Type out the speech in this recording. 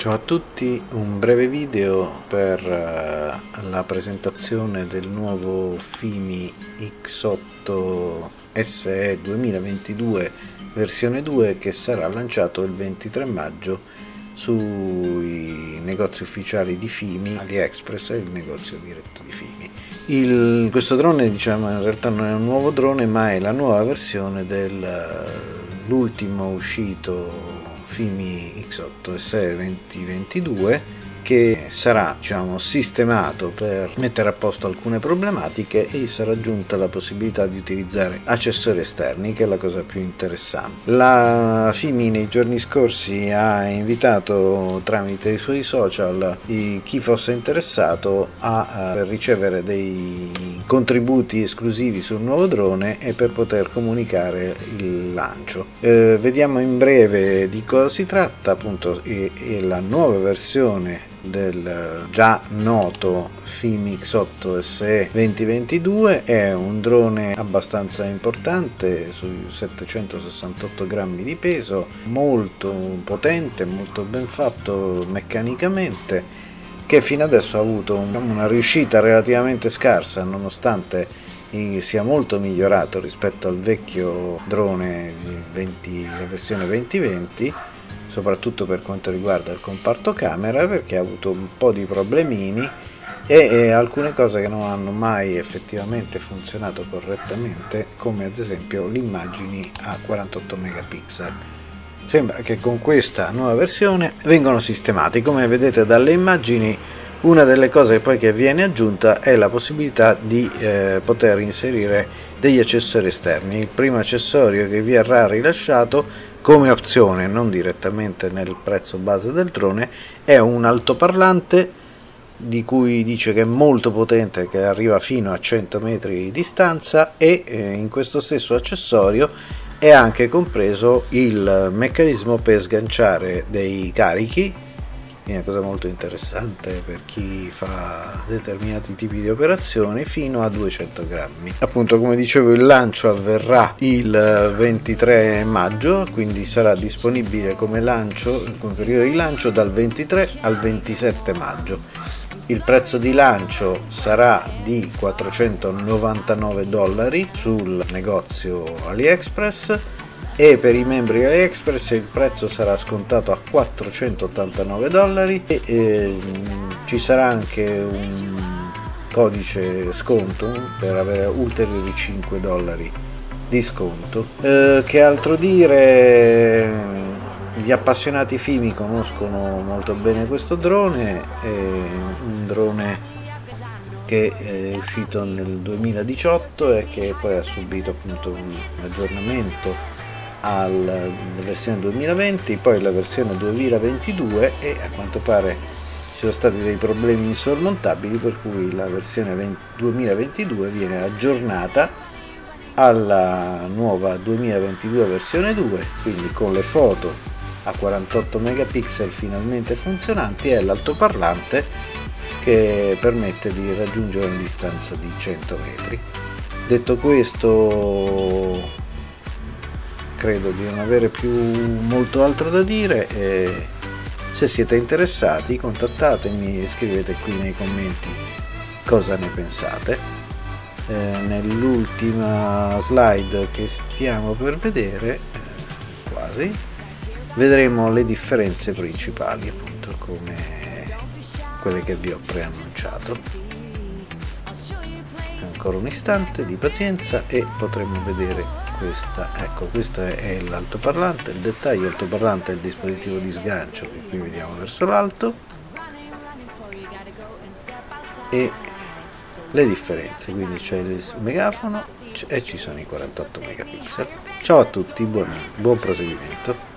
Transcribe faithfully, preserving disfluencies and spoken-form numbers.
Ciao a tutti, un breve video per uh, la presentazione del nuovo Fimi X otto S E duemilaventidue versione due che sarà lanciato il ventitré maggio sui negozi ufficiali di Fimi, AliExpress e il negozio diretto di Fimi. Il, questo drone, diciamo, in realtà non è un nuovo drone, ma è la nuova versione dell'ultimo uscito Fimi X otto S E duemilaventidue, che sarà, diciamo, sistemato per mettere a posto alcune problematiche e sarà aggiunta la possibilità di utilizzare accessori esterni, che è la cosa più interessante. La Fimi nei giorni scorsi ha invitato tramite i suoi social chi fosse interessato a, a ricevere dei contributi esclusivi sul nuovo drone e per poter comunicare il lancio. Eh, vediamo in breve di cosa si tratta. Appunto, è, è la nuova versione del già noto Fimi X otto S E duemilaventidue. È un drone abbastanza importante, sui settecentosessantotto grammi di peso, molto potente, molto ben fatto meccanicamente, che fino adesso ha avuto una riuscita relativamente scarsa, nonostante sia molto migliorato rispetto al vecchio drone venti, la versione duemilaventi, soprattutto per quanto riguarda il comparto camera, perché ha avuto un po' di problemini e, e alcune cose che non hanno mai effettivamente funzionato correttamente, come ad esempio le immagini a quarantotto megapixel. Sembra che con questa nuova versione vengono sistemati. Come vedete dalle immagini, una delle cose poi che viene aggiunta è la possibilità di eh, poter inserire degli accessori esterni. Il primo accessorio che verrà rilasciato come opzione, non direttamente nel prezzo base del drone, è un altoparlante di cui dice che è molto potente, che arriva fino a cento metri di distanza, e eh, in questo stesso accessorio è anche compreso il meccanismo per sganciare dei carichi. È una cosa molto interessante per chi fa determinati tipi di operazioni, fino a duecento grammi. Appunto, come dicevo, il lancio avverrà il ventitré maggio, quindi sarà disponibile come lancio, come periodo di lancio, dal ventitré al ventisette maggio. Il prezzo di lancio sarà di quattrocentonovantanove dollari sul negozio AliExpress, e per i membri AliExpress il prezzo sarà scontato a quattrocentottantanove dollari e eh, ci sarà anche un codice sconto per avere ulteriori cinque dollari di sconto. Eh, che altro dire? Gli appassionati Fimi conoscono molto bene questo drone, è un drone che è uscito nel duemiladiciotto e che poi ha subito appunto un aggiornamento alla versione duemilaventi, poi la versione duemilaventidue, e a quanto pare ci sono stati dei problemi insormontabili, per cui la versione duemilaventidue viene aggiornata alla nuova duemilaventidue versione due, quindi con le foto a quarantotto megapixel finalmente funzionanti e l'altoparlante che permette di raggiungere una distanza di cento metri. Detto questo, credo di non avere più molto altro da dire, e se siete interessati contattatemi e scrivete qui nei commenti cosa ne pensate. Eh, nell'ultima slide che stiamo per vedere, eh, quasi, vedremo le differenze principali, appunto come quelle che vi ho preannunciato. Ancora un istante di pazienza e potremo vedere questa. Ecco, questo è, è l'altoparlante, il dettaglio. Altoparlante è il dispositivo di sgancio che qui vediamo verso l'alto, e le differenze, quindi c'è il megafono e ci sono i quarantotto megapixel. Ciao a tutti, buon, buon proseguimento.